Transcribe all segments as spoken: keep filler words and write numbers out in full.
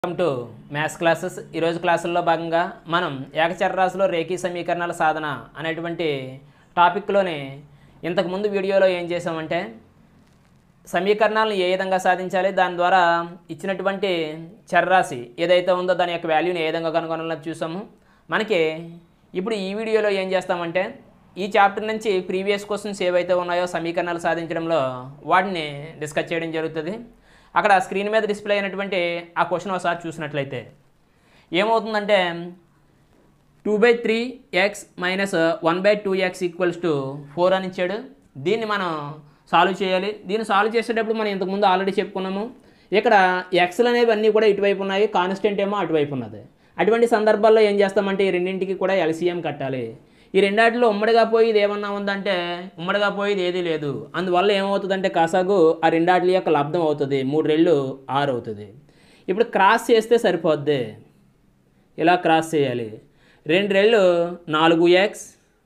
Welcome to maths classes. ఈరోజు క్లాసుల్లో భాగంగా మనం ఏకచరరాశిలో రేఖీ సమీకరణాల సాధన అనేటువంటి టాపిక్లోని ఇంతకుముందు వీడియోలో ఏం చేసామంటే సమీకరణాలను ఏ విధంగా సాధించాలి, దాని ద్వారా ఇచ్చినటువంటి చరరాశి ఏదైతే ఉందో దాని యొక్క వాల్యూని ఏ విధంగా కనుగొనాలని చూసాము. మనకి ఇప్పుడు ఈ వీడియోలో ఏం చేస్తామంటే ఈ చాప్టర్ నుంచి ప్రీవియస్ క్వశ్చన్స్ ఏవైతే ఉన్నాయో సమీకరణాలు సాధించడంలో వాటిని డిస్కస్ చేయడం జరుగుతుంది. అక్కడ స్క్రీన్ మీద డిస్ప్లే అయినటువంటి ఆ క్వశ్చన్ ఒకసారి చూసినట్లయితే ఏమవుతుందంటే two by three x minus one by two x equals to four అని ఇచ్చాడు. దీన్ని మనం సాల్వ్ చేయాలి. దీన్ని సాల్వ్ చేసేటప్పుడు మనం ఇంతకుముందు ఆల్రెడీ చెప్పుకున్నాము. ఇక్కడ ఎక్స్లు అనేవి అన్నీ కూడా ఇటువైపు ఉన్నాయి, కాన్స్టెంట్ ఏమో అటువైపు ఉన్నది. అటువంటి సందర్భాల్లో ఏం చేస్తామంటే ఈ రెండింటికి కూడా ఎల్సిఎం కట్టాలి. ఈ రెండాటిలో ఉమ్మడిగా పోయేది ఏమన్నా ఉందంటే ఉమ్మడిగా పోయేది ఏదీ లేదు. అందువల్ల ఏమవుతుందంటే కాసాగు ఆ రెండాట్ల యొక్క లబ్ధం అవుతుంది. మూడు రెళ్ళు ఆరు అవుతుంది. ఇప్పుడు క్రాస్ చేస్తే సరిపోద్ది. ఇలా క్రాస్ చేయాలి. రెండు రెళ్ళు నాలుగు ఎక్స్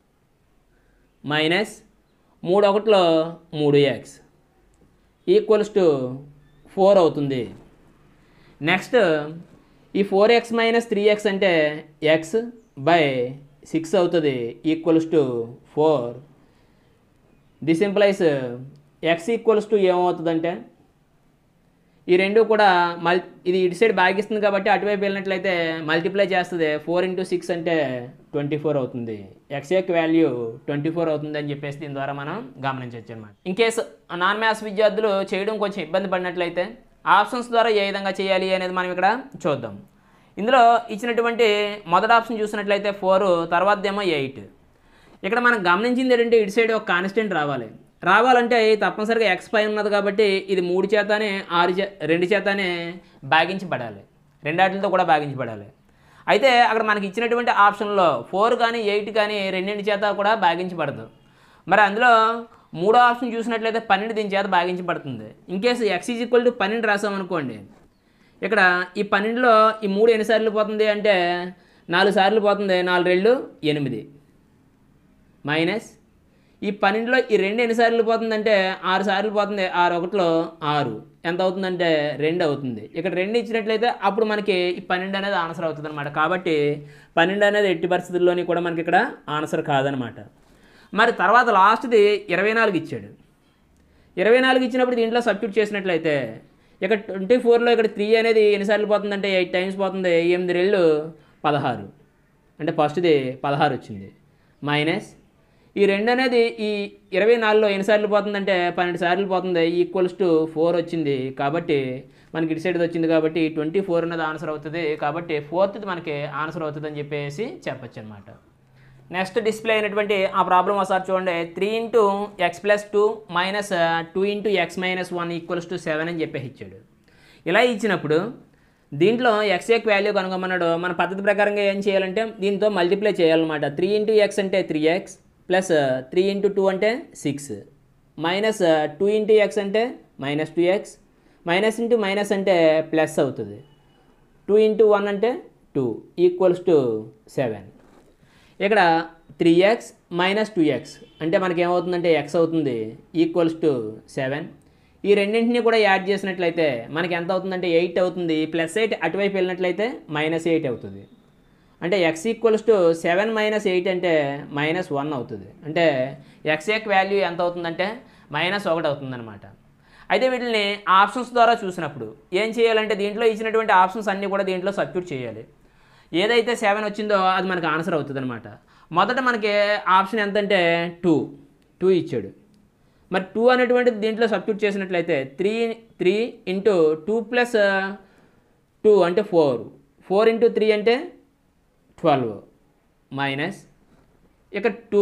మైనస్ మూడు ఒకటిలో మూడు ఎక్స్ ఈక్వల్స్ టు ఫోర్ అవుతుంది. నెక్స్ట్ ఈ four x minus three x అంటే ఎక్స్ బై సిక్స్ అవుతుంది equals to four. This implies x equals to ఏమవుతుందంటే ఈ రెండు కూడా మల్ ఇది ఇటు సైడ్ భాగిస్తుంది కాబట్టి అటువైపు వెళ్ళినట్లయితే మల్టిప్లై చేస్తుంది. ఫోర్ ఇంటూ సిక్స్ అంటే ట్వంటీ ఫోర్ అవుతుంది. ఎక్స్ యొక్క వాల్యూ ట్వంటీ ఫోర్ అవుతుంది అని చెప్పేసి దీని ద్వారా మనం గమనించవచ్చు అనమాట. ఇన్ కేసు నాన్ మ్యాథ్స్ విద్యార్థులు చేయడం కొంచెం ఇబ్బంది పడినట్లయితే ఆప్షన్స్ ద్వారా ఏ విధంగా చేయాలి అనేది మనం ఇక్కడ చూద్దాం. ఇందులో ఇచ్చినటువంటి మొదటి ఆప్షన్ చూసినట్లయితే ఫోర్, తర్వాత ఏమో ఎయిట్. ఇక్కడ మనం గమనించింది ఏంటంటే ఇటు సైడ్ ఒక కాన్స్టెంట్ రావాలి. రావాలంటే తప్పనిసరిగా ఎక్స్ పై ఉన్నది కాబట్టి ఇది మూడు చేతనే ఆరు చే రెండు చేతనే భాగించబడాలి. రెండాటితో కూడా భాగించబడాలి. అయితే అక్కడ మనకి ఇచ్చినటువంటి ఆప్షన్లో ఫోర్ కానీ ఎయిట్ కానీ రెండింటి చేత కూడా భాగించబడదు. మరి అందులో మూడో ఆప్షన్ చూసినట్లయితే పన్నెండు దీని చేత భాగించబడుతుంది. In case x is equal to పన్నెండు రాసామనుకోండి, ఇక్కడ ఈ పన్నెండులో ఈ మూడు ఎన్నిసార్లు పోతుంది అంటే నాలుగు సార్లు పోతుంది. నాలుగు రెండు ఎనిమిది మైనస్ ఈ పన్నెండులో ఈ రెండు ఎన్నిసార్లు పోతుందంటే ఆరు సార్లు పోతుంది. ఆరు ఒకటిలో ఆరు ఎంత అవుతుందంటే రెండు అవుతుంది. ఇక్కడ రెండు ఇచ్చినట్లయితే అప్పుడు మనకి ఈ పన్నెండు అనేది ఆన్సర్ అవుతుంది అనమాట. కాబట్టి పన్నెండు అనేది ఎట్టి పరిస్థితుల్లోని కూడా మనకి ఇక్కడ ఆన్సర్ కాదనమాట. మరి తర్వాత లాస్ట్ది ఇరవై నాలుగు ఇచ్చాడు. ఇరవై నాలుగు ఇచ్చినప్పుడు దీంట్లో సబ్స్టిట్యూట్ చేసినట్లయితే ఇక్కడ ట్వంటీ ఫోర్లో ఇక్కడ త్రీ అనేది ఎన్నిసార్లు పోతుందంటే ఎయిట్ టైమ్స్ పోతుంది. ఎనిమిది రెళ్ళు పదహారు అంటే ఫస్ట్ది పదహారు వచ్చింది. మైనస్ ఈ రెండు అనేది ఈ ఇరవై నాలుగులో ఎన్నిసార్లు పోతుందంటే పన్నెండు సార్లు పోతుంది. ఈక్వల్స్ టు ఫోర్ వచ్చింది. కాబట్టి మనకి ఇటు సైడ్ వచ్చింది కాబట్టి ట్వంటీ ఫోర్ అనేది ఆన్సర్ అవుతుంది. కాబట్టి ఫోర్త్ది మనకి ఆన్సర్ అవుతుంది అని చెప్పేసి చెప్పచ్చు అనమాట. నెక్స్ట్ డిస్ప్లే అయినటువంటి ఆ ప్రాబ్లం ఒకసారి చూడండి. Three into x plus two minus two into x minus one equals to seven అని చెప్పేసి ఇచ్చాడు. ఇలా ఇచ్చినప్పుడు దీంట్లో ఎక్స్ యొక్క వాల్యూ కనుగొమన్నాడు. మన పద్ధతి ప్రకారంగా ఏం చేయాలంటే దీంతో మల్టిప్లై చేయాలన్నమాట. త్రీ ఇంటూ ఎక్స్ అంటే three x plus three into two అంటే six minus two into x అంటే minus two x minus into minus అంటే ప్లస్ అవుతుంది. టూ ఇంటూ వన్ అంటే టూ ఈక్వల్స్ టు సెవెన్. ఇక్కడ three x minus two x అంటే మనకి ఏమవుతుందంటే ఎక్స్ అవుతుంది ఈక్వల్స్ టు సెవెన్. ఈ రెండింటిని కూడా యాడ్ చేసినట్లయితే మనకి ఎంత అవుతుందంటే ఎయిట్ అవుతుంది. ప్లస్ ఎయిట్ అటువైపు వెళ్ళినట్లయితే మైనస్ ఎయిట్ అవుతుంది. అంటే x equals to seven minus eight అంటే మైనస్ వన్ అవుతుంది. అంటే ఎక్స్ యొక్క వాల్యూ ఎంత అవుతుందంటే మైనస్ ఒకటి అవుతుందన్నమాట. అయితే వీటిని ఆప్షన్స్ ద్వారా చూసినప్పుడు ఏం చేయాలంటే దీంట్లో ఇచ్చినటువంటి ఆప్షన్స్ అన్నీ కూడా దీంట్లో సబ్స్టిట్యూట్ చేయాలి. ఏదైతే సెవెన్ వచ్చిందో అది మనకు ఆన్సర్ అవుతుంది అనమాట. మొదట మనకి ఆప్షన్ ఎంతంటే టూ టూ ఇచ్చాడు. మరి టూ అనేటువంటిది దీంట్లో సబ్స్టిట్యూట్ చేసినట్లయితే three three into two plus two అంటే ఫోర్ ఫోర్ ఇంటూ త్రీ అంటే ట్వెల్వ్ మైనస్ ఇక టూ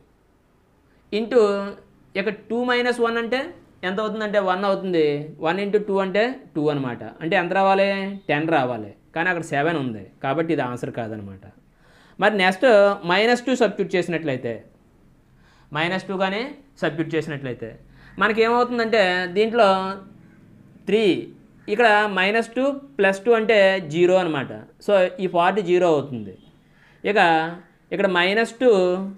ఇంటూ ఇక టూ మైనస్ వన్ అంటే ఎంత అవుతుందంటే వన్ అవుతుంది. వన్ ఇంటూ టూ అంటే టూ అనమాట. అంటే ఎంత రావాలి? టెన్ రావాలి. కానీ అక్కడ సెవెన్ ఉంది కాబట్టి ఇది ఆన్సర్ కాదనమాట. మరి నెక్స్ట్ మైనస్ టూ సబ్స్టిట్యూట్ చేసినట్లయితే మైనస్ టూ కానీ సబ్స్టిట్యూట్ చేసినట్లయితే మనకి ఏమవుతుందంటే దీంట్లో త్రీ ఇక్కడ మైనస్ టూ ప్లస్ టూ అంటే జీరో అనమాట. సో ఈ పార్ట్ జీరో అవుతుంది. ఇక ఇక్కడ మైనస్ టూ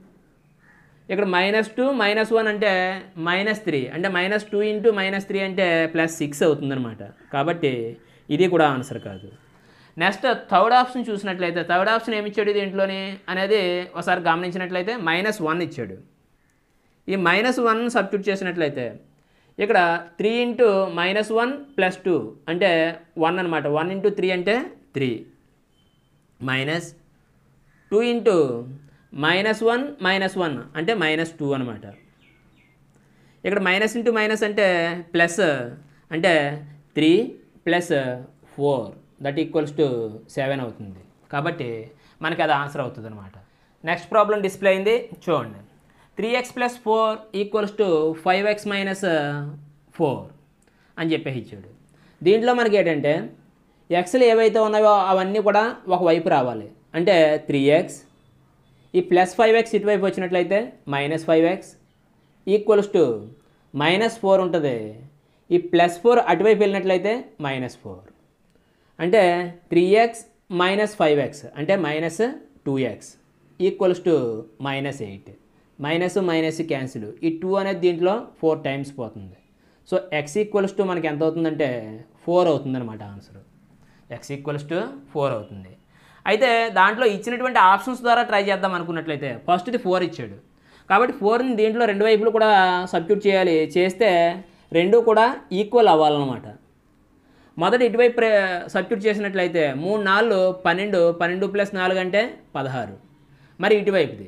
ఇక్కడ మైనస్ టూ మైనస్ వన్ అంటే మైనస్ త్రీ అంటే minus two into minus three అంటే ప్లస్ సిక్స్ అవుతుందన్నమాట. కాబట్టి ఇది కూడా ఆన్సర్ కాదు. నెక్స్ట్ థర్డ్ ఆప్షన్ చూసినట్లయితే థర్డ్ ఆప్షన్ ఏమి ఇచ్చాడు దీంట్లోని అనేది ఒకసారి గమనించినట్లయితే మైనస్ వన్ ఇచ్చాడు. ఈ మైనస్ వన్ సబ్స్టిట్యూట్ చేసినట్లయితే ఇక్కడ three into minus one plus two అంటే వన్ అనమాట. వన్ ఇంటూ త్రీ అంటే three minus two into minus one minus one అంటే మైనస్ టూ అనమాట. ఇక్కడ మైనస్ ఇంటూ మైనస్ అంటే ప్లస్ అంటే three plus four that equals to seven అవుతుంది. కాబట్టి మనకి అది ఆన్సర్ అవుతుంది అనమాట. నెక్స్ట్ ప్రాబ్లం డిస్ప్లే అయింది చూడండి. Three x plus four equals to five x minus four అని చెప్పేసి ఇచ్చాడు. దీంట్లో మనకి ఏంటంటే ఎక్స్లు ఏవైతే ఉన్నాయో అవన్నీ కూడా ఒకవైపు రావాలి. అంటే త్రీ ఎక్స్ ఈ ప్లస్ ఫైవ్ ఎక్స్ ఇటువైపు వచ్చినట్లయితే minus five x equals to minus four ఉంటుంది. ఈ ప్లస్ ఫోర్ అటువైపు వెళ్ళినట్లయితే మైనస్ ఫోర్ అంటే three x minus five x అంటే minus two x equals to minus eight. Minus minus cancel. ఈ టూ అనేది దీంట్లో ఫోర్ టైమ్స్ పోతుంది. సో ఎక్స్ ఈక్వల్స్ టు మనకి ఎంత అవుతుందంటే ఫోర్ అవుతుంది అనమాట answer. X equals to four అవుతుంది. అయితే దాంట్లో ఇచ్చినటువంటి ఆప్షన్స్ ద్వారా ట్రై చేద్దాం అనుకున్నట్లయితే ఫస్ట్ది ఫోర్ ఇచ్చాడు కాబట్టి ఫోర్ని దీంట్లో రెండు వైపులు కూడా సబ్స్టిట్యూట్ చేయాలి. చేస్తే రెండు కూడా ఈక్వల్ అవ్వాలన్నమాట. మొదట ఇటువైపు సబ్స్టిట్యూట్ చేసినట్లయితే మూడు నాలుగు పన్నెండు పన్నెండు ప్లస్ నాలుగు అంటే పదహారు. మరి ఇటువైపుది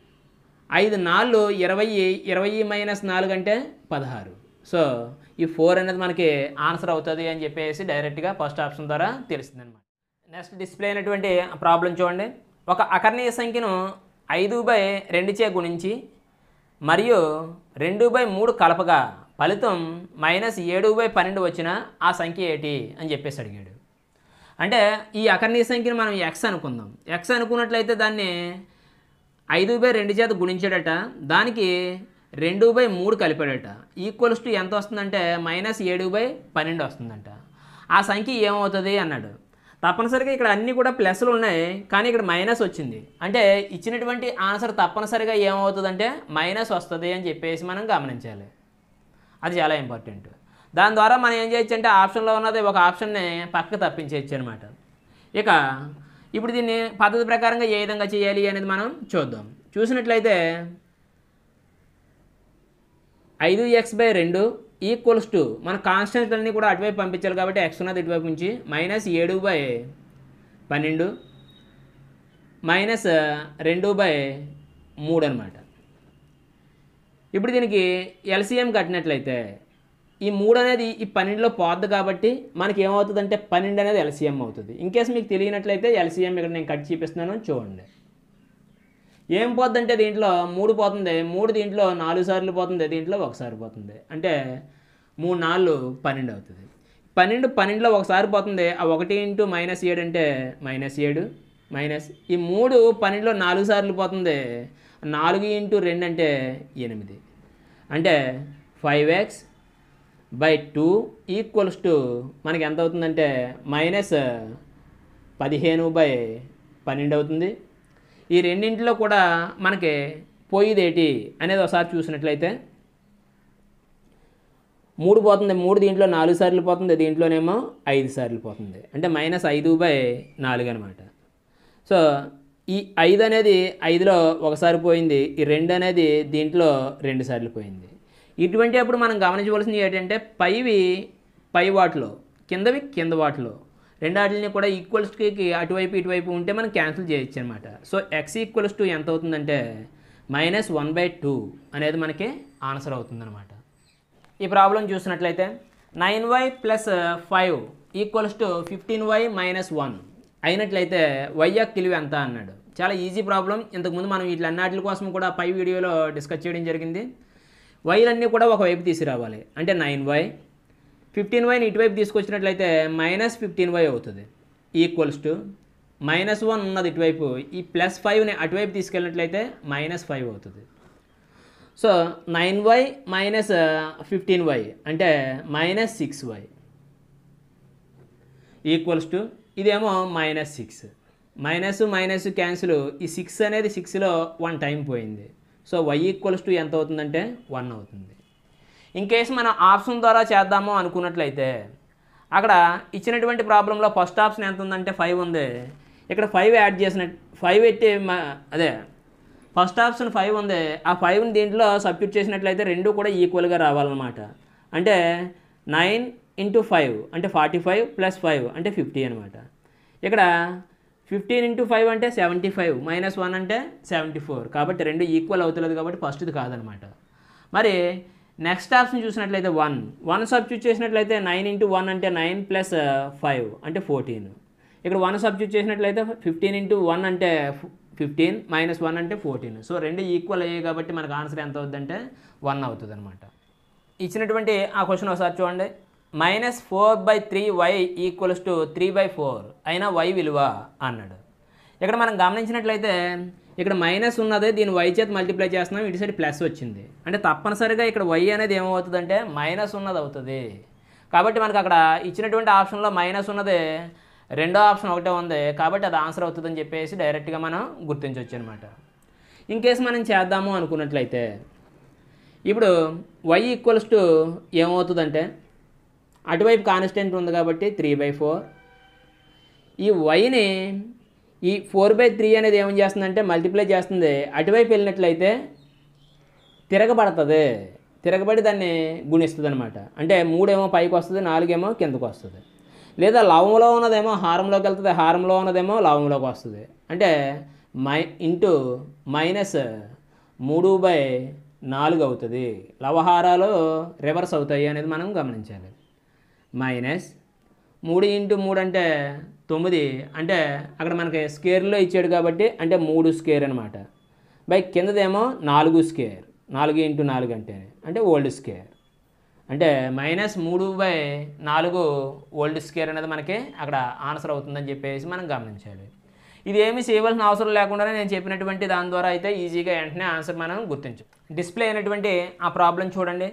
ఐదు నాలుగు ఇరవై ఇరవై మైనస్ నాలుగు అంటే పదహారు. సో ఈ ఫోర్ అనేది మనకి ఆన్సర్ అవుతుంది అని చెప్పేసి డైరెక్ట్గా ఫస్ట్ ఆప్షన్ ద్వారా తెలుస్తుంది అనమాట. నెక్స్ట్ డిస్ప్లే అయినటువంటి ప్రాబ్లం చూడండి. ఒక అకర్ణీయ సంఖ్యను ఐదు బై రెండు చే గుణించి మరియు రెండు బై మూడు కలపగా ఫలితం మైనస్ ఏడు బై పన్నెండు వచ్చిన ఆ సంఖ్య ఏంటి అని చెప్పేసి అడిగాడు. అంటే ఈ అకర్ణీయ సంఖ్యను మనం ఎక్స్ అనుకుందాం. ఎక్స్ అనుకున్నట్లయితే దాన్ని ఐదు బై రెండు చేత గుణించాడట, దానికి రెండు బై మూడు కలిపాడట. ఈక్వల్స్ టు ఎంత వస్తుందంటే మైనస్ ఏడు బై పన్నెండు వస్తుందంట. ఆ సంఖ్య ఏమవుతుంది అన్నాడు. తప్పనిసరిగా ఇక్కడ అన్నీ కూడా ప్లస్లు ఉన్నాయి కానీ ఇక్కడ మైనస్ వచ్చింది. అంటే ఇచ్చినటువంటి ఆన్సర్ తప్పనిసరిగా ఏమవుతుందంటే మైనస్ వస్తుంది అని చెప్పేసి మనం గమనించాలి. అది చాలా ఇంపార్టెంట్. దాని ద్వారా మనం ఏం చేయొచ్చు అంటే ఆప్షన్లో ఉన్నది ఒక ఆప్షన్ని పక్కకు తప్పించేయచ్చు అనమాట. ఇక ఇప్పుడు దీన్ని పద్ధతి ప్రకారంగా ఏ విధంగా చేయాలి అనేది మనం చూద్దాం. చూసినట్లయితే ఐదు ఎక్స్ బై రెండు ఈక్వల్స్ టు మన కాన్స్టెంట్ అన్నీ కూడా అటువైపు పంపించాలి కాబట్టి ఎక్స్ ఉన్నది ఇటువైపు నుంచి మైనస్ ఏడు బై పన్నెండు మైనస్ రెండు బై మూడు అనమాట. ఇప్పుడు దీనికి ఎల్సిఎం కట్టినట్లయితే ఈ మూడు అనేది ఈ పన్నెండులో పోద్ది కాబట్టి మనకి ఏమవుతుందంటే పన్నెండు అనేది ఎల్సిఎం అవుతుంది. ఇన్కేస్ మీకు తెలియనట్లయితే ఎల్సిఎం ఇక్కడ నేను కట్ చూపిస్తున్నాను చూడండి. ఏం పోతుందంటే దీంట్లో మూడు పోతుంది, మూడు దీంట్లో నాలుగు సార్లు పోతుంది, దీంట్లో ఒకసారి పోతుంది. అంటే మూడు నాలుగు పన్నెండు అవుతుంది. పన్నెండు పన్నెండులో ఒకసారి పోతుంది. ఆ ఒకటి ఇంటూ మైనస్ ఏడు అంటే మైనస్ ఏడు మైనస్ ఈ మూడు పన్నెండులో నాలుగు సార్లు పోతుంది. నాలుగు ఇంటూ రెండు అంటే ఎనిమిది. అంటే five x by two equals to మనకి ఎంత అవుతుందంటే మైనస్ పదిహేను బై పన్నెండు అవుతుంది. ఈ రెండింటిలో కూడా మనకి పోయేదేటి అనేది ఒకసారి చూసినట్లయితే మూడు పోతుంది, మూడు దీంట్లో నాలుగు సార్లు పోతుంది, దీంట్లోనేమో ఐదు సార్లు పోతుంది. అంటే మైనస్ ఐదు బై నాలుగు అనమాట. సో ఈ ఐదు అనేది ఐదులో ఒకసారి పోయింది, ఈ రెండు అనేది దీంట్లో రెండు సార్లు పోయింది. ఇటువంటి అప్పుడు మనం గమనించవలసింది ఏంటంటే పైవి పై వాటిలో కిందవి కింద వాటిలో రెండు వాటిని కూడా ఈక్వల్స్కి అటువైపు ఇటువైపు ఉంటే మనం క్యాన్సిల్ చేయొచ్చు అనమాట. సో ఎక్స్ ఈక్వల్స్ టు ఎంత అవుతుందంటే మైనస్ వన్ బై టూ అనేది మనకి ఆన్సర్ అవుతుందన్నమాట. ఈ ప్రాబ్లం చూసినట్లయితే nine y plus five equals to fifteen y minus one అయినట్లయితే వై యొక్క విలువ ఎంత అన్నాడు. చాలా ఈజీ ప్రాబ్లం. ఇంతకుముందు మనం వీటిలన్నిటి కోసం కూడా పై వీడియోలో డిస్కస్ చేయడం జరిగింది. వైలన్నీ కూడా ఒకవైపు తీసుకురావాలి. అంటే నైన్ వై ఫిఫ్టీన్ వైని ఇటువైపు తీసుకొచ్చినట్లయితే మైనస్ ఫిఫ్టీన్ వై అవుతుంది ఈక్వల్స్ టు మైనస్ వన్ ఉన్నది ఇటువైపు, ఈ ప్లస్ ఫైవ్ని అటువైపు తీసుకెళ్ళినట్లయితే మైనస్ ఫైవ్ అవుతుంది. So nine y minus fifteen y అంటే minus six y equals to ఇదేమో minus six. Minus minus cancel, ఈ సిక్స్ అనేది సిక్స్లో వన్ టైం పోయింది. సో వై ఈక్వల్స్ టు ఎంత అవుతుందంటే వన్ అవుతుంది. ఇన్ కేసు మనం ఆప్షన్ ద్వారా చేద్దాము అనుకున్నట్లయితే అక్కడ ఇచ్చినటువంటి ప్రాబ్లంలో ఫస్ట్ ఆప్షన్ ఎంత ఉందంటే ఫైవ్ ఉంది. ఇక్కడ ఫైవ్ యాడ్ చేసినట్టు ఫైవ్ పెట్టి అదే ఫస్ట్ ఆప్షన్ ఫైవ్ ఉంది. ఆ ఫైవ్ని దీంట్లో సబ్స్టిట్యూట్ చేసినట్లయితే రెండు కూడా ఈక్వల్గా రావాలన్నమాట. అంటే నైన్ ఇంటూ ఫైవ్ అంటే ఫార్టీ ఫైవ్ ప్లస్ ఫైవ్ అంటే ఫిఫ్టీ అనమాట. ఇక్కడ ఫిఫ్టీన్ ఇంటూ ఫైవ్ అంటే సెవెంటీ ఫైవ్ మైనస్ వన్ అంటే సెవెంటీ ఫోర్ కాబట్టి రెండు ఈక్వల్ అవుతలేదు కాబట్టి ఫస్ట్ది కాదనమాట. మరి నెక్స్ట్ ఆప్షన్ చూసినట్లయితే వన్ వన్ సబ్స్టిట్యూట్ చేసినట్లయితే నైన్ ఇంటూ వన్ అంటే నైన్ ప్లస్ ఫైవ్ అంటే ఫోర్టీన్. ఇక్కడ వన్ సబ్స్టిట్యూట్ చేసినట్లయితే ఫిఫ్టీన్ ఇంటూ వన్ అంటే ఫిఫ్టీన్ మైనస్ వన్ అంటే ఫోర్టీన్. సో రెండు ఈక్వల్ అయ్యాయి కాబట్టి మనకు ఆన్సర్ ఎంత అవుతుందంటే వన్ అవుతుంది అనమాట. ఇచ్చినటువంటి ఆ క్వశ్చన్ ఒకసారి చూడండి. Minus four by three y equals to three by four అయినా వై విలువ అన్నాడు. ఇక్కడ మనం గమనించినట్లయితే ఇక్కడ మైనస్ ఉన్నది దీన్ని వై చేత మల్టిప్లై చేస్తున్నాం, ఇటు సైడ్ ప్లస్ వచ్చింది అంటే తప్పనిసరిగా ఇక్కడ వై అనేది ఏమవుతుందంటే మైనస్ ఉన్నది అవుతుంది. కాబట్టి మనకు అక్కడ ఇచ్చినటువంటి ఆప్షన్లో మైనస్ ఉన్నది రెండో ఆప్షన్ ఒకటే ఉంది కాబట్టి అది ఆన్సర్ అవుతుందని చెప్పేసి డైరెక్ట్గా మనం గుర్తించవచ్చు అనమాట. ఇన్కేస్ మనం చేద్దాము అనుకున్నట్లయితే ఇప్పుడు వై ఈక్వల్స్ టు ఏమవుతుందంటే అటువైపు కాన్స్టెంట్ ఉంది కాబట్టి త్రీ బై ఫోర్. ఈ వైని ఈ ఫోర్ బై త్రీ అనేది ఏమని చేస్తుందంటే మల్టిప్లై చేస్తుంది, అటువైపు వెళ్ళినట్లయితే తిరగబడుతుంది, తిరగబడి దాన్ని గుణిస్తుంది అనమాట. అంటే మూడేమో పైకి వస్తుంది, నాలుగేమో కిందకు వస్తుంది. లేదా లవంలో ఉన్నదేమో హారంలోకి వెళ్తుంది, హారంలో ఉన్నదేమో లవంలోకి వస్తుంది. అంటే మై ఇంటూ మైనస్ మూడు బై నాలుగు అవుతుంది. లవహారాలు రివర్స్ అవుతాయి అనేది మనం గమనించాలి. మైనస్ మూడు ఇంటూ మూడు అంటే తొమ్మిది అంటే అక్కడ మనకి స్కేర్లో ఇచ్చాడు కాబట్టి అంటే మూడు స్కేర్ అనమాట. బై కిందదేమో నాలుగు స్కేర్, నాలుగు ఇంటూ నాలుగు అంటే అంటే ఓల్డ్ స్కేర్. అంటే మైనస్ మూడు బై నాలుగు ఓల్డ్ స్కేర్ అనేది మనకి అక్కడ ఆన్సర్ అవుతుందని చెప్పేసి మనం గమనించాలి. ఇది ఏమీ చేయవలసిన అవసరం లేకుండానే నేను చెప్పినటువంటి దాని ద్వారా అయితే ఈజీగా వెంటనే ఆన్సర్ మనం గుర్తించు. డిస్ప్లే అయినటువంటి ఆ ప్రాబ్లం చూడండి.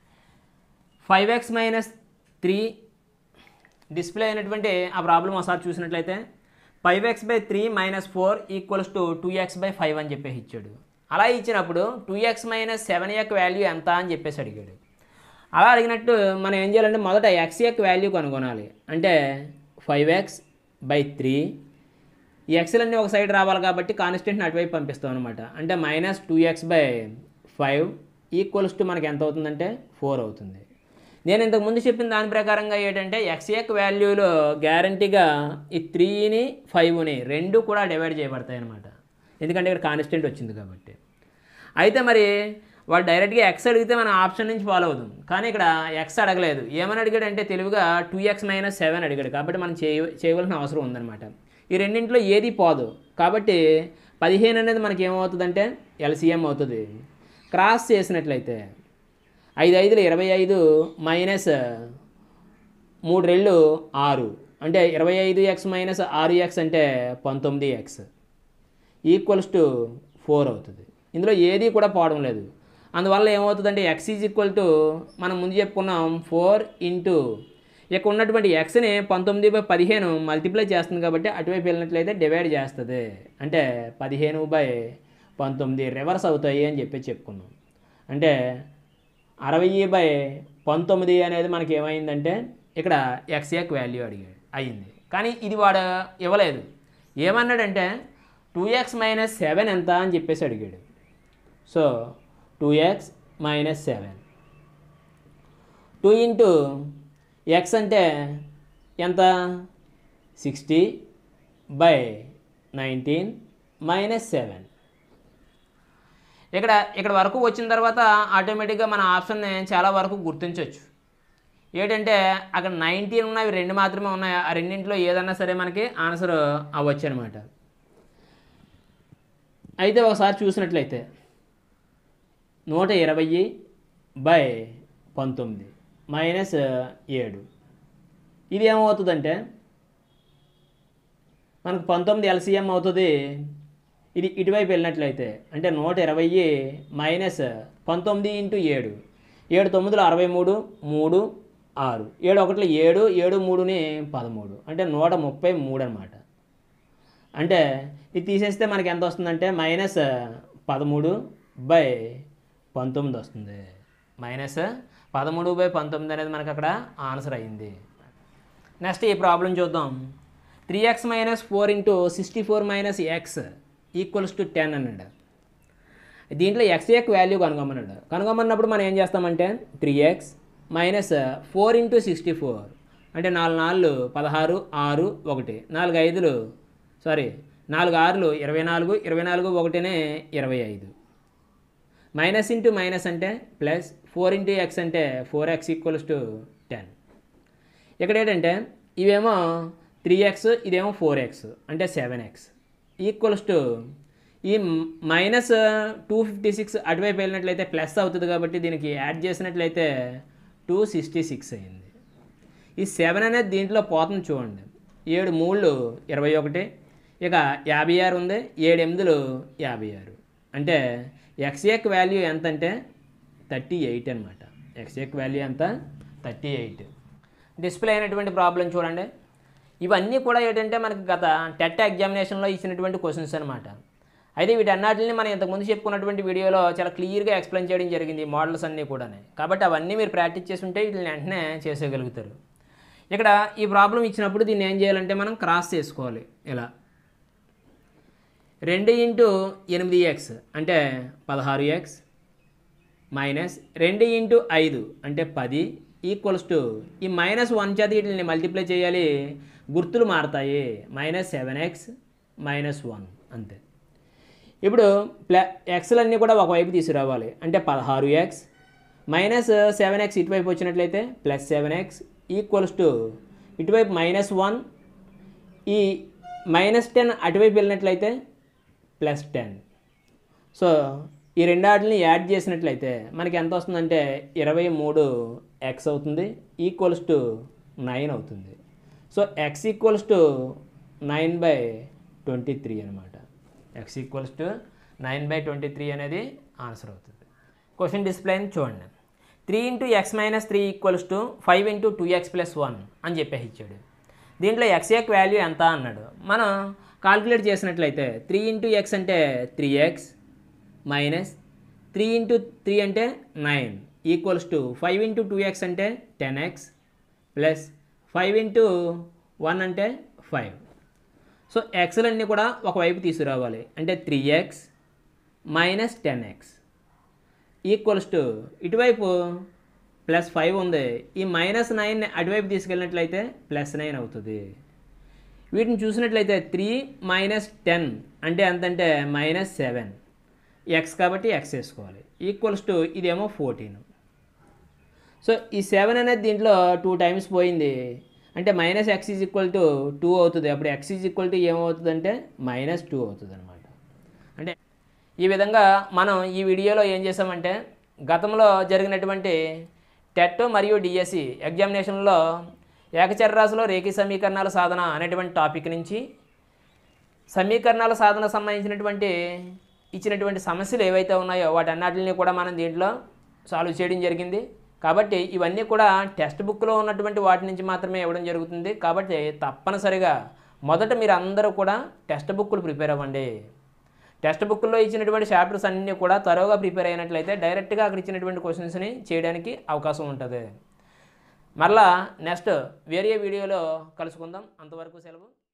Five x minus three display అయినటువంటి ఆ ప్రాబ్లం ఒకసారి చూసినట్లయితే five x by three minus four equals to two x by five అని చెప్పేసి ఇచ్చాడు. అలా ఇచ్చినప్పుడు టూ ఎక్స్ మైనస్ సెవెన్ యొక్క వాల్యూ ఎంత అని చెప్పేసి అడిగాడు. అలా అడిగినట్టు మనం ఏం చేయాలంటే మొదట ఎక్స్ యొక్క వాల్యూ కనుగొనాలి. అంటే ఫైవ్ ఎక్స్ బై త్రీ ఈ ఎక్స్లన్నీ ఒక సైడ్ రావాలి కాబట్టి కాన్స్టెంట్ని అటువైపు పంపిస్తాం అనమాట. అంటే minus two x by five equals to మనకి ఎంత అవుతుందంటే ఫోర్ అవుతుంది. నేను ఇంతకుముందు చెప్పిన దాని ప్రకారంగా ఏంటంటే ఎక్స్ యొక్క వాల్యూలో గ్యారంటీగా ఈ త్రీని ఫైవ్ని రెండు కూడా డివైడ్ చేయబడతాయి అనమాట. ఎందుకంటే ఇక్కడ కాన్స్టెంట్ వచ్చింది కాబట్టి. అయితే మరి వాడు డైరెక్ట్గా ఎక్స్ అడిగితే మనం ఆప్షన్ నుంచి ఫాలో అవుతాం, కానీ ఇక్కడ ఎక్స్ అడగలేదు. ఏమని అడిగాడంటే తెలివిగా టూ ఎక్స్ మైనస్ సెవెన్ అడిగాడు కాబట్టి మనం చేయ చేయవలసిన అవసరం ఉందన్నమాట. ఈ రెండింటిలో ఏది పోదు కాబట్టి పదిహేను అనేది మనకి ఏమవుతుందంటే ఎల్సిఎం అవుతుంది. క్రాస్ చేసినట్లయితే ఐదు ఐదులు ఇరవై ఐదు మైనస్ మూడు రెండు ఆరు అంటే ఇరవై ఐదు ఎక్స్ మైనస్ ఆరు ఎక్స్ అంటే పంతొమ్మిది ఎక్స్ ఈక్వల్స్ టు ఫోర్ అవుతుంది. ఇందులో ఏది కూడా పోవడం లేదు. అందువల్ల ఏమవుతుందంటే ఎక్స్ ఈజ్ ఈక్వల్ టు మనం ముందు చెప్పుకున్నాం ఫోర్ ఇంటూ ఇక్కడ ఉన్నటువంటి ఎక్స్ని పంతొమ్మిది బై పదిహేను మల్టిప్లై చేస్తుంది కాబట్టి అటువైపు వెళ్ళినట్లయితే డివైడ్ చేస్తుంది. అంటే పదిహేను బై పంతొమ్మిది రివర్స్ అవుతాయి అని చెప్పి చెప్పుకున్నాం. అంటే అరవై బై పంతొమ్మిది అనేది మనకి ఏమైందంటే ఇక్కడ ఎక్స్ యొక్క వాల్యూ అడిగాడు అయ్యింది. కానీ ఇది వాడు ఇవ్వలేదు. ఏమన్నాడంటే టూ ఎక్స్ మైనస్ సెవెన్ ఎంత అని చెప్పేసి అడిగాడు. So two x minus seven two into x అంటే ఎంత sixty by nineteen minus seven. ఇక్కడ ఇక్కడ వరకు వచ్చిన తర్వాత ఆటోమేటిక్గా మన ఆప్షన్ని చాలా వరకు గుర్తించవచ్చు. ఏంటంటే అక్కడ నైన్టీన్ ఉన్నాయి, రెండు మాత్రమే ఉన్నాయి. ఆ రెండింటిలో ఏదన్నా సరే మనకి ఆన్సర్ అవ్వచ్చు అనమాట. అయితే ఒకసారి చూసినట్లయితే నూట ఇరవై బై పంతొమ్మిది మైనస్ ఏడు ఇది ఏమవుతుందంటే మనకు పంతొమ్మిది ఎల్సిఎం అవుతుంది. ఇది ఇటువైపు వెళ్ళినట్లయితే అంటే నూట ఇరవై మైనస్ పంతొమ్మిది ఇంటూ ఏడు ఏడు తొమ్మిదిలో అరవై మూడు మూడు ఆరు ఏడు ఒకటిలో ఏడు ఏడు మూడుని పదమూడు అంటే నూట ముప్పై మూడు అనమాట. అంటే ఇది తీసేస్తే మనకి ఎంత వస్తుందంటే మైనస్ పదమూడు బై పంతొమ్మిది వస్తుంది. మైనస్ పదమూడు బై పంతొమ్మిది అనేది మనకు అక్కడ ఆన్సర్ అయింది. నెక్స్ట్ ఈ ప్రాబ్లం చూద్దాం. Three x minus four into sixty four minus x equals to ten అన్నాడు. దీంట్లో ఎక్స్ యొక్క వాల్యూ కనుగొమన్నాడు. కనుగొమన్నప్పుడు మనం ఏం చేస్తామంటే three x minus four into sixty four అంటే నాలుగు నాలుగు పదహారు, ఆరు ఒకటి, నాలుగు ఐదులు సారీ నాలుగు ఆరులు ఇరవై నాలుగు, ఇరవై నాలుగు ఒకటినే ఇరవై ఐదు. మైనస్ ఇంటూ మైనస్ అంటే ప్లస్, ఫోర్ ఇంటూ ఎక్స్ అంటే four x equals to ten. ఇక్కడ ఏంటంటే ఇవేమో త్రీ ఎక్స్, ఇదేమో ఫోర్ ఎక్స్ అంటే సెవెన్ ఎక్స్ ఈక్వల్స్ టు ఈ మైనస్ టూ ఫిఫ్టీ సిక్స్ అటువైపు వెళ్ళినట్లయితే ప్లస్ అవుతుంది కాబట్టి దీనికి యాడ్ చేసినట్లయితే టూ సిక్స్టీ సిక్స్ అయింది. ఈ సెవెన్ అనేది దీంట్లో పోతుంది చూడండి. ఏడు మూళ్ళు ఇరవై ఒకటి, ఇక యాభై ఆరు ఉంది, ఏడు ఎనిమిదిలు యాభై ఆరు అంటే ఎక్స్ యొక్క వాల్యూ ఎంత అంటే థర్టీ ఎయిట్ అనమాట. ఎక్స్ యొక్క వాల్యూ ఎంత థర్టీ ఎయిట్. డిస్ప్లే అయినటువంటి ప్రాబ్లం చూడండి. ఇవన్నీ కూడా ఏంటంటే మనకి గత టెట్ ఎగ్జామినేషన్లో ఇచ్చినటువంటి క్వశ్చన్స్ అనమాట. అయితే వీటన్నిటిని మనం ఇంతకుముందు చెప్పుకున్నటువంటి వీడియోలో చాలా క్లియర్గా ఎక్స్ప్లెయిన్ చేయడం జరిగింది, ఈ మోడల్స్ అన్నీ కూడా. కాబట్టి అవన్నీ మీరు ప్రాక్టీస్ చేసి ఉంటే వీటిని వెంటనే చేసేయగలుగుతారు. ఇక్కడ ఈ ప్రాబ్లం ఇచ్చినప్పుడు దీన్ని ఏం చేయాలంటే మనం క్రాస్ చేసుకోవాలి. ఇలా రెండు ఇంటూ ఎనిమిది ఎక్స్ అంటే పదహారు ఎక్స్ మైనస్ రెండు ఇంటూ ఐదు అంటే పది ఈక్వల్స్ టు ఈ మైనస్ వన్ చేత వీటిని మల్టిప్లై చేయాలి, గుర్తులు మారుతాయి. Minus seven x minus one అంతే. ఇప్పుడు ప్ల ఎక్స్లన్నీ కూడా ఒకవైపు తీసుకురావాలి అంటే పదహారు ఎక్స్ మైనస్ సెవెన్ ఎక్స్ ఇటువైపు వచ్చినట్లయితే plus seven x equals to ఇటువైపు మైనస్ వన్, ఈ మైనస్ టెన్ అటువైపు వెళ్ళినట్లయితే ప్లస్ టెన్. సో ఈ రెండు వాటిని యాడ్ చేసినట్లయితే మనకి ఎంత వస్తుందంటే ఇరవై మూడు ఎక్స్ అవుతుంది ఈక్వల్స్ టు నైన్ అవుతుంది. So x equals to nine by twenty three అనమాట. X equals to nine by twenty three అనేది ఆన్సర్ అవుతుంది. క్వశ్చన్ డిస్ప్లే చూడండి. Three into x minus three equals to five into two x plus one అని చెప్పేసి ఇచ్చాడు. దీంట్లో X యొక్క value ఎంత అన్నాడు. మనం కాల్కులేట్ చేసినట్లయితే త్రీ ఇంటూ ఎక్స్ అంటే three x minus three into three అంటే nine equals to five into two x అంటే ten x plus five into one అంటే ఫైవ్. సో ఎక్స్లన్నీ కూడా ఒకవైపు తీసుకురావాలి అంటే three x minus ten x equals to ఇటువైపు ప్లస్ ఫైవ్ ఉంది, ఈ మైనస్ నైన్ అటువైపు తీసుకెళ్ళినట్లయితే ప్లస్ నైన్ అవుతుంది. వీటిని చూసినట్లయితే త్రీ మైనస్ టెన్ అంటే ఎంతంటే మైనస్ సెవెన్, ఎక్స్ కాబట్టి ఎక్స్ వేసుకోవాలి ఈక్వల్స్ టు ఇదేమో ఫోర్టీన్. సో ఈ సెవెన్ అనేది దీంట్లో టూ టైమ్స్ పోయింది అంటే minus x is equal to two అవుతుంది. అప్పుడు ఎక్స్ ఈజ్ ఈక్వల్ టు ఏమవుతుంది అంటే మైనస్ టూ అవుతుంది అనమాట. అంటే ఈ విధంగా మనం ఈ వీడియోలో ఏం చేసామంటే గతంలో జరిగినటువంటి టెట్ మరియు డిఎస్సి ఎగ్జామినేషన్లో ఏకచరరాశిలో రేఖీ సమీకరణాల సాధన అనేటువంటి టాపిక్ నుంచి సమీకరణాల సాధన సంబంధించినటువంటి ఇచ్చినటువంటి సమస్యలు ఏవైతే ఉన్నాయో వాటన్నిటిని కూడా మనం దీంట్లో సాల్వ్ చేయడం జరిగింది. కాబట్టి ఇవన్నీ కూడా టెక్స్ట్ బుక్లో ఉన్నటువంటి వాటి నుంచి మాత్రమే ఇవ్వడం జరుగుతుంది. కాబట్టి తప్పనిసరిగా మొదట మీరు అందరూ కూడా టెక్స్ట్ బుక్లు ప్రిపేర్ అవ్వండి. టెక్స్ట్ బుక్లో ఇచ్చినటువంటి చాప్టర్స్ అన్నీ కూడా త్వరగా ప్రిపేర్ అయినట్లయితే డైరెక్ట్గా అక్కడ ఇచ్చినటువంటి క్వశ్చన్స్ని చేయడానికి అవకాశం ఉంటుంది. మరలా నెక్స్ట్ వేరే వీడియోలో కలుసుకుందాం. అంతవరకు సెలవు.